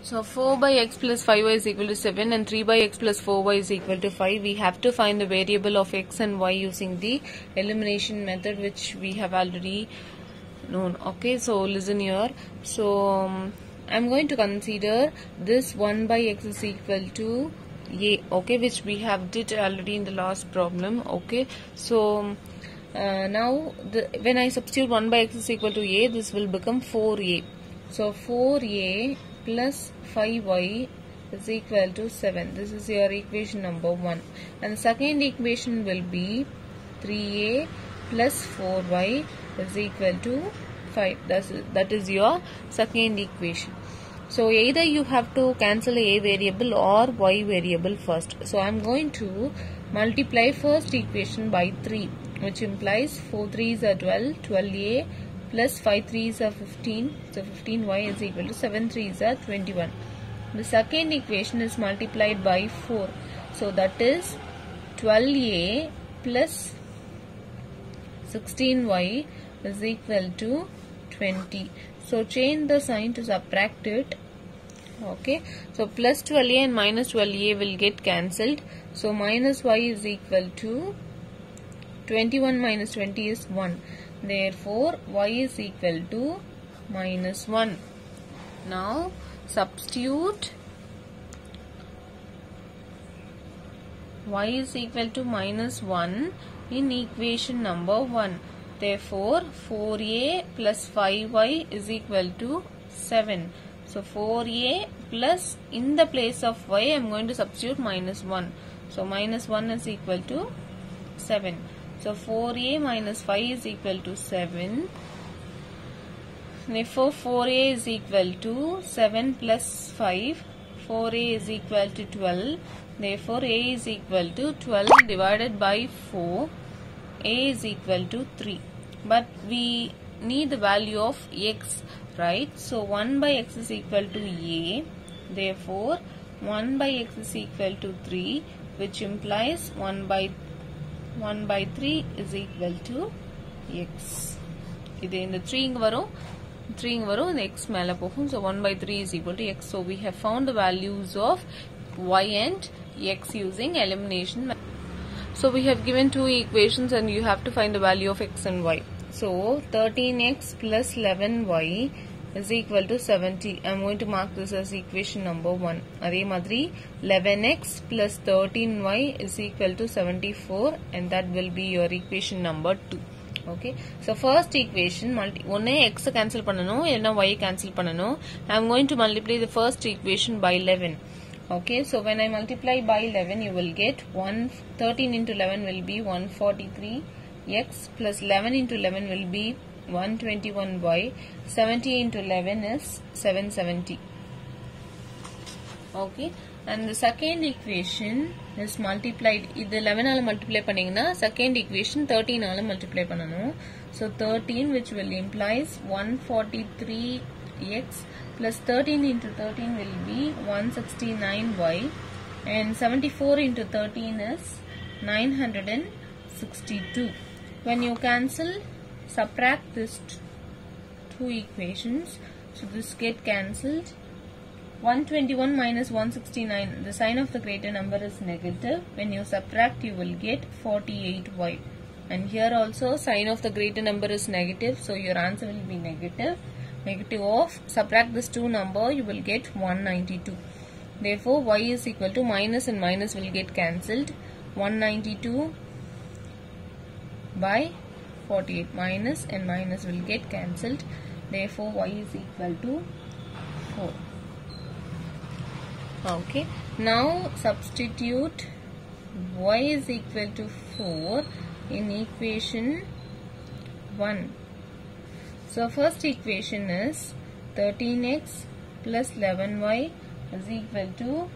So 4 by x plus 5y is equal to 7 and 3 by x plus 4y is equal to 5. We have to find the variable of x and y using the elimination method, which we have already known. Okay, so listen here. So I'm going to consider this 1 by x is equal to a, okay, which we have did already in the last problem. Okay, so now when I substitute 1 by x is equal to a, this will become 4a. So 4a plus 5y is equal to 7. This is your equation number 1. And the second equation will be 3a plus 4y is equal to 5. That is your second equation. So either you have to cancel a variable or y variable first. So I am going to multiply first equation by 3, which implies 4 3s are 12, 12a plus 5 3s are 15, so 15y is equal to 7 3s are 21. The second equation is multiplied by 4, so that is 12a plus 16y is equal to 20. So change the sign to subtract it. Okay, so plus 12a and minus 12a will get cancelled. So minus y is equal to 21 minus 20 is 1. Therefore, y is equal to minus 1. Now, substitute y is equal to minus 1 in equation number 1. Therefore, 4a plus 5y is equal to 7. So, 4a plus, in the place of y, I am going to substitute minus 1. So, minus 1 is equal to 7. So 4a minus 5 is equal to 7. Therefore 4a is equal to 7 plus 5. 4a is equal to 12. Therefore a is equal to 12 divided by 4. A is equal to 3. But we need the value of x, right? So 1 by x is equal to a. Therefore 1 by x is equal to 3, which implies 1 by 3 is equal to x. This in the 3 inga varum, and x mela pogum. So 1 by 3 is equal to x. So we have found the values of y and x using elimination method. So we have given two equations and you have to find the value of x and y. So 13x plus 11y is equal to 70. I am going to mark this as equation number 1. Adhe madri 11x plus 13y is equal to 74, and that will be your equation number 2. Okay. So first equation, one x cancel pannano, illa y cancel pannano. I am going to multiply the first equation by 11. Okay. So when I multiply by 11, you will get 13 into 11 will be 143. X plus 11 into 11 will be 121y. 70 into 11 is 770. Okay, and the second equation is multiplied. This 11 ala multiply panningna, second equation 13 ala multiply pannanum. So 13, which will implies 143x plus 13 into 13 will be 169y, and 74 into 13 is 962. When you cancel, subtract this two equations, so this get cancelled. 121 minus 169, the sign of the greater number is negative. When you subtract, you will get 48y, and here also sign of the greater number is negative, so your answer will be negative. Negative of, subtract this two number, you will get 192. Therefore y is equal to minus and minus will get cancelled. 192 by 48, minus and minus will get cancelled. Therefore y is equal to 4. Okay, now substitute y is equal to 4 in equation 1. So first equation is 13x plus 11y is equal to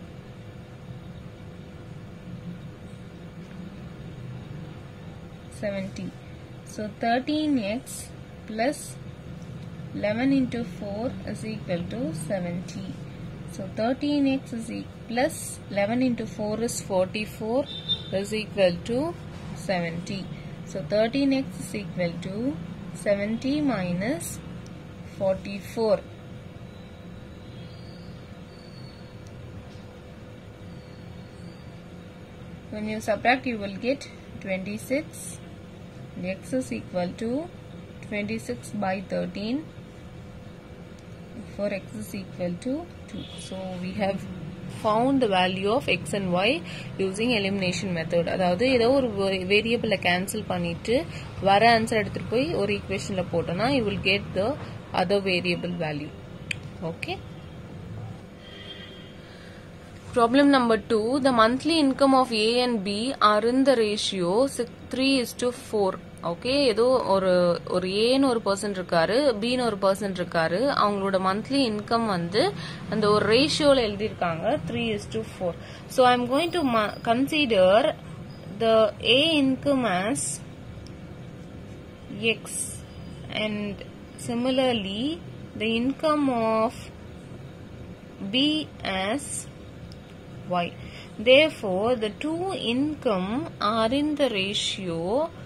70. So 13x plus 11 into 4 is equal to 70. So 13x is plus 11 into 4 is 44 is equal to 70. So 13x is equal to 70 minus 44. When you subtract, you will get 26. X is equal to 26 by 13. For x is equal to 2. So we have found the value of x and y using elimination method. அதாவது ஏதோ ஒரு வேரியபிளை cancel பண்ணிட்டு வர answer எடுத்துட்டு போய் ஒரு ஈக்குவேஷன்ல போட்டோம்னா you will get the other variable value. Okay. Problem number 2. The monthly income of A and B are in the ratio 3:4. Okay, ஏதோ ஒரு ஏன்னு ஒரு பர்சன் இருக்காரு, பின்னு ஒரு பர்சன் இருக்காரு. அவங்களோட மந்த்லி இன்கம் வந்து அந்த ஒரு ரேஷியோல எழுதியிருக்காங்க 3:4. So I am going to consider the A income as X and similarly the income of B as Y. Therefore, the two income are in the ratio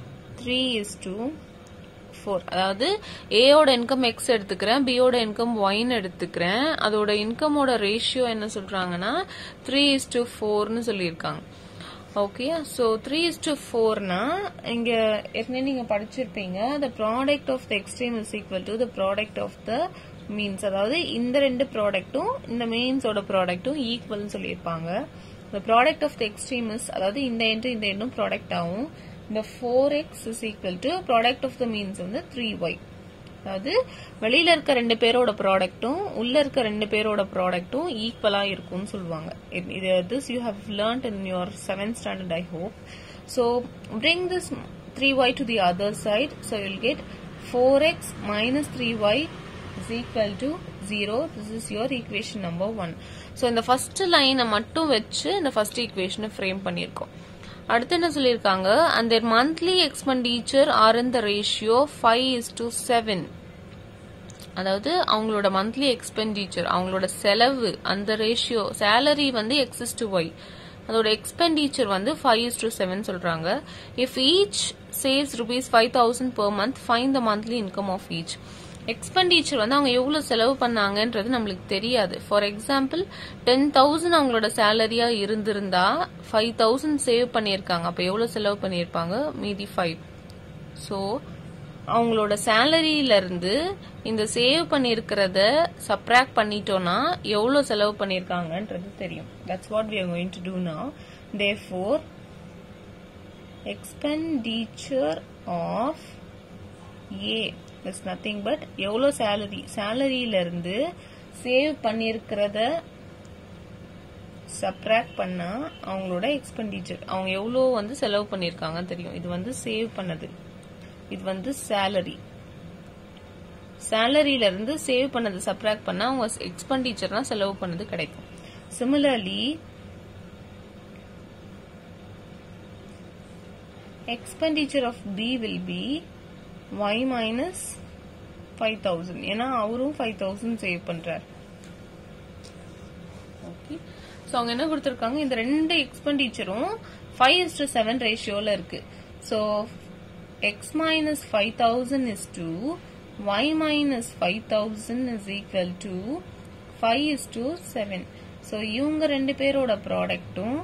3:4. அதாவது A ஓட income X எடுத்துக்கிறேன், B ஓட income Y ன்னு எடுத்துக்கிறேன். அதோட இன்கமோட ratio என்ன சொல்றாங்கன்னா 3:4ன்னு சொல்லியிருக்காங்க. ஓகே, ஸோ 3:4னா இங்க ஏற்கனவே நீங்க படிச்சிருப்பீங்க, the product of the extreme is equal to the product of the means. அதாவது இந்த ரெண்டு ப்ராடக்ட்டும் இந்த மீன்ஸோட ப்ராடக்ட்டும் ஈக்குவல்னு சொல்லியிருப்பாங்க. the product of the extreme is, அதாவது இந்த எண்ணும் ப்ராடக்ட் ஆகும். இந்த 4x is equal to product of the means வந்து 3y. அதாவது வெளியில இருக்க ரெண்டு பேரோட ப்ராடக்ட்டும் உள்ள இருக்க ரெண்டு பேரோட ப்ராடக்ட்டும் ஈக்குவலா இருக்கும்னு சொல்லுவாங்க. this you have learnt in your 7th standard, I hope. So bring this 3y to the other side. So you will get 4x minus 3y is equal to 0. This is your equation number 1. So இந்த first line மட்டும் வச்சு இந்த first equation frame பண்ணிருக்கோம். அடுத்து என்ன சொல்லிருக்காங்க, and their monthly expenditure are in the ratio 5:7. அதாவது அவங்களோட மந்த்லி எக்ஸ்பெண்டிச்சர், அவங்களோட செலவு அந்த ரேஷியோ, சேலரி வந்து x:y, அதோட எக்ஸ்பெண்டிச்சர் வந்து 5:7 சொல்றாங்க. if each saves ₹5,000 per month, find the monthly income of each. Expenditure வந்து அவங்க எவ்வளவு செலவு பண்ணாங்கன்றது நம்மளுக்கு தெரியாது. ஃபார் எக்ஸாம்பிள் 10,000 அவங்களோட சேலரியா இருந்திருந்தா 5,000 சேவ் பண்ணியிருக்காங்க. அப்ப எவ்வளவு செலவு பண்ணியிருப்பாங்க, மீதி 5. ஸோ அவங்களோட சேலரியில இருந்து இந்த சேவ் பண்ணியிருக்கிறத சப்ராக்ட் பண்ணிட்டோம்னா எவ்வளவு செலவு பண்ணியிருக்காங்கன்றது தெரியும். That's what we are going to do now. Therefore, expenditure of A is nothing but எவ்வளவு சேலரியில இருந்து சேவ் பண்ணியிருக்கிறத சப்ராக்ட் பண்ணா அவங்களோட எக்ஸ்பெண்டிச்சர், அவங்க எவ்வளவு வந்து செலவு பண்ணியிருக்காங்க தெரியும். இது வந்து சேவ் பண்ணது, இது வந்து சேலரியில இருந்து சேவ் பண்ணது சப்ராக்ட் பண்ணா அவங்க எக்ஸ்பெண்டிச்சர்னா செலவு பண்ணது கிடைக்கும். Similarly expenditure of B will be y minus 5,000. ஏன்னா அவரும் 5,000 சேவ் பண்றார். ஓகே, சோ அவங்க என்ன கொடுத்திருக்காங்க, இந்த ரெண்டு எக்ஸ்பெண்டிச்சரும் 5:7 ரேஷியோல இருக்கு. So x minus 5,000 is to y minus 5,000 is equal to 5:7. So இவங்க ரெண்டு பேரோட ப்ராடக்ட்டும்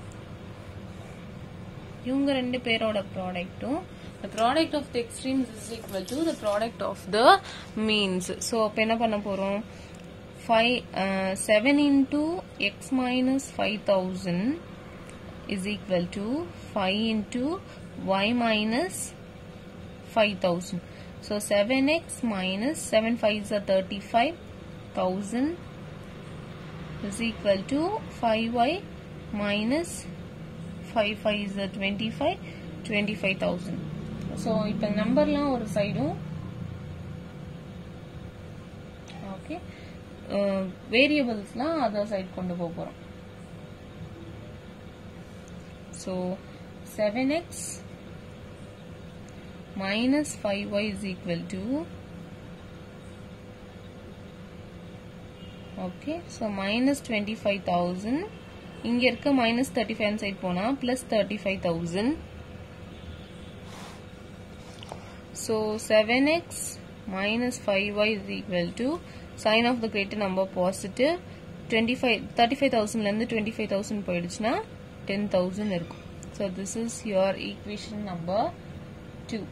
the product of the extremes is equal to the product of the means. So அப்ப என்ன பண்ண போறோம், 7 into x minus 5,000 is equal to 5 into y minus 5,000. So 7x minus 7 5s are 35,000 is equal to 5y minus 5 5s are 25,000. So இப்ப நம்பர்லாம் ஒரு சைடும், okay, வேரியபிள்ஸ்லாம் other side கொண்டு போறோம். So 7x minus 5y is equal to, okay, so minus 25,000. இங்க இருக்க minus 35 side போனா plus 35,000. So 7x minus 5y is equal to sign of the greater number positive. 35,000 ல இருந்து 25,000 போயிடுச்சுனா 10,000 இருக்கும். So this is your equation number 2.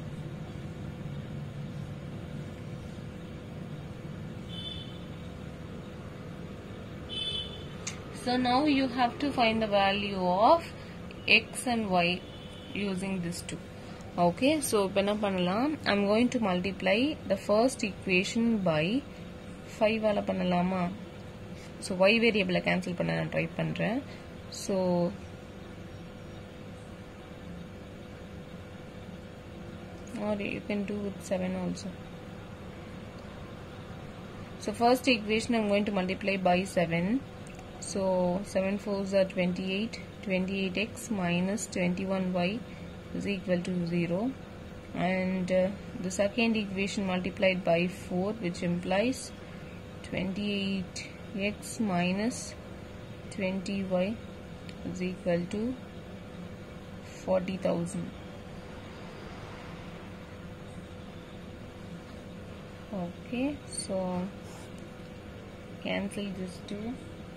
So now you have to find the value of x and y using this 2. Okay, so penna pannalam, I'm going to multiply the first equation by 5 ala pannalama. So y variable cancel panna na try pandren. So or you can do with 7 also. So first equation I'm going to multiply by 7. So 7 4s are 28. 28x minus 21y is equal to 0. And the second equation multiplied by 4, which implies 28x minus 20y is equal to 40,000. Okay, so cancel this 2.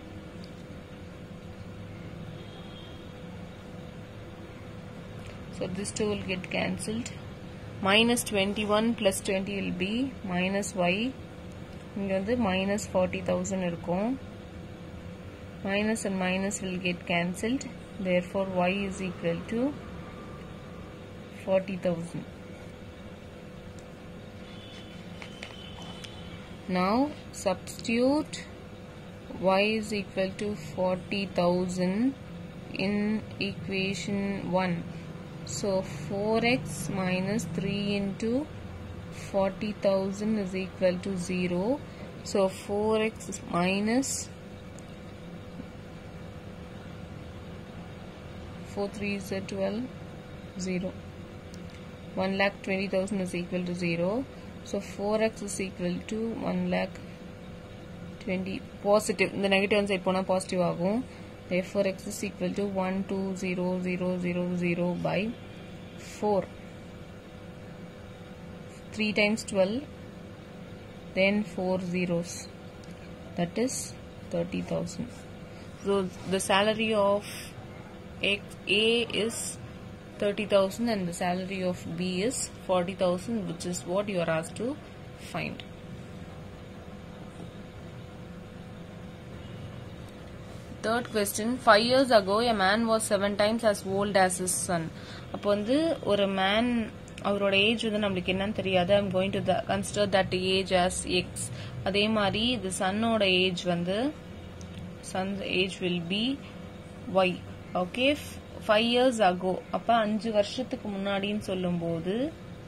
So this 2 will get cancelled. Minus 21 plus 20 will be minus y. Inga minus 40,000 irukum. Minus and minus will get cancelled. Therefore y is equal to 40,000. Now substitute y is equal to 40,000 in equation 1. So 4x minus 3 into 40,000 is equal to 0. So 4x minus 4 3s are 12, 0. 1,20,000 is equal to 0. So 4x is equal to 1,20,000 positive. The negative side pona positive agum. Therefore x is equal to 120,000 by 4. 3 times 12, then 4 zeros. That is 30,000. So the salary of A is 30,000 and the salary of B is 40,000, which is what you are asked to find. Third question, 5 years ago a man was 7 times as old as his son. அப்போ வந்து ஒரு man அவரோட age வந்து நம்மளுக்கு என்னன்னு தெரியாது. I'm going to consider that age as x. அதே மாதிரி the sonோட ஏஜ் வந்து son's age will be y. Okay, 5 years ago அப்ப 5 வருஷத்துக்கு முன்னாடின்னு சொல்லும்போது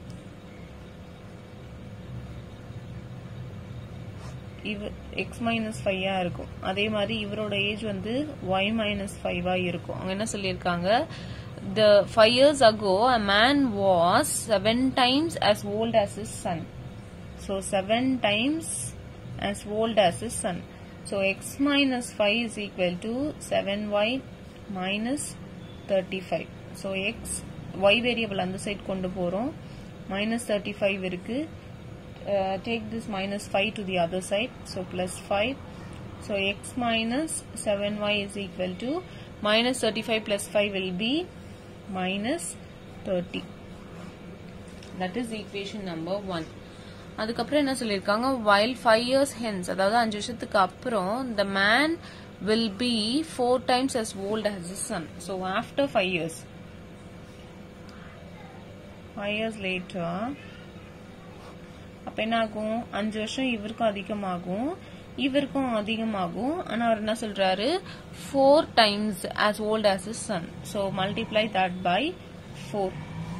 x minus 5 இருக்கும். அதே மாதிரி இவரோட ஏஜ் வந்து y minus 5 இருக்கும். அவங்க என்ன சொல்லியிருக்காங்க, the 5 years ago a man was 7 times as old as his son. So 7 times as old as his son. So x minus 5 is equal to 7y minus 35. So y variable அந்த side கொண்டு போறோம். minus 35 இருக்கு. Take this minus 5 to the other side. So plus 5. So x minus 7y is equal to minus 35 plus 5 will be minus 30. That is equation number 1. அதுக்கப்புறம் என்ன சொல்லியிருக்காங்க, while 5 years hence, அதாவது 5 வருஷத்துக்கு அப்புறம் the man will be 4 times as old as his son. So after 5 years, 5 years later, அப்ப என்ன ஆகும், 5 வருஷம் இவருக்கும் அதிகமாகும், இவருக்கும் அதிகமாகும். ஆனா அவர் என்ன சொல்றாரு, 4 times as old as his son. So multiply that by 4.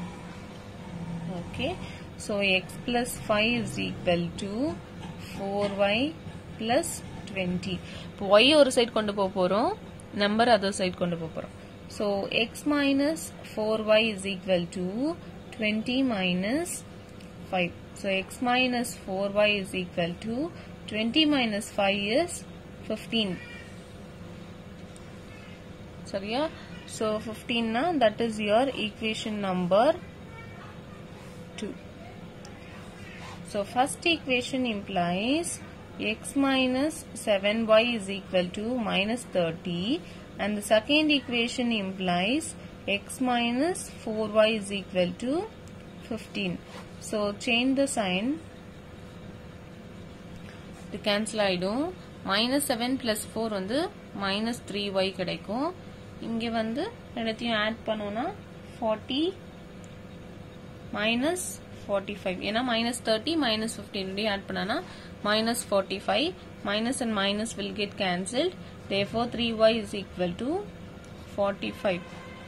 Okay, so x plus 5 is equal to 4y plus 20. இப்போ y ஒரு சைடு கொண்டு போறோம், நம்பர் அதர் சைடு கொண்டு போறோம். So x minus 4y is equal to 20 minus 5. So x minus 4y is equal to 20 minus 5 is 15. Sorry, so 15 na, that is your equation number 2. So first equation implies x minus 7y is equal to minus 30, and the second equation implies x minus 4y is equal to 15. So change the sign. To cancel ஆயிடும். minus 7 plus 4 வந்து minus 3y கிடைக்கும். இங்க வந்து ரெண்டுத்தையும் add பண்ணோம்னா 40 minus 45. ஏன்னா minus 30 minus 15 add பண்ணானா minus 45. Minus and minus will get cancelled. Therefore 3y is equal to 45.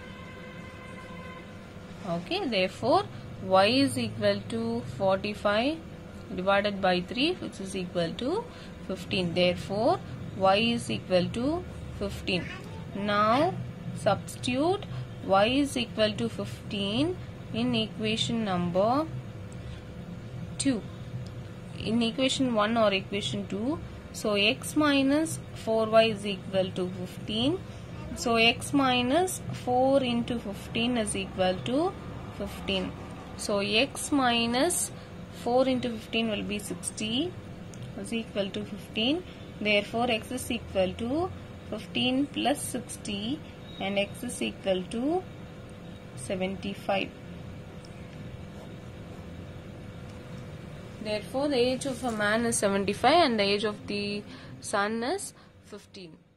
Okay, therefore y is equal to 45 divided by 3, which is equal to 15. Therefore y is equal to 15. Now substitute y is equal to 15 in equation number 2. In equation 1 or equation 2, so x minus 4y is equal to 15. So x minus 4 into 15 is equal to 15. So x minus 4 into 15 will be 60 is equal to 15. Therefore x is equal to 15 plus 60 and x is equal to 75. Therefore the age of a man is 75 and the age of the son is 15.